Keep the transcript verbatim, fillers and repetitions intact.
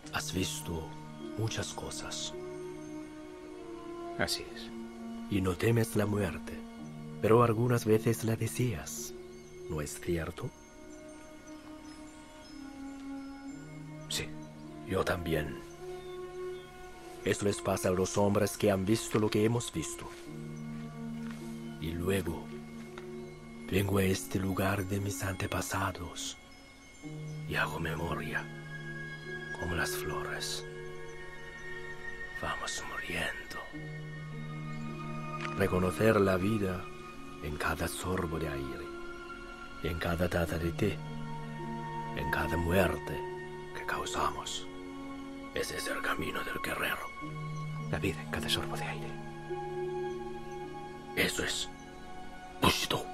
Has visto muchas cosas Así es. y no temes la muerte, pero algunas veces la deseas, ¿no es cierto? Sí. Yo también. Eso les pasa a los hombres que han visto lo que hemos visto. Y luego vengo a este lugar de mis antepasados y hago memoria, como las flores. Vamos muriendo. Reconocer la vida en cada sorbo de aire, en cada taza de té, en cada muerte que causamos. Ese es el camino del guerrero. La vida en cada sorbo de aire. Eso es Bushido.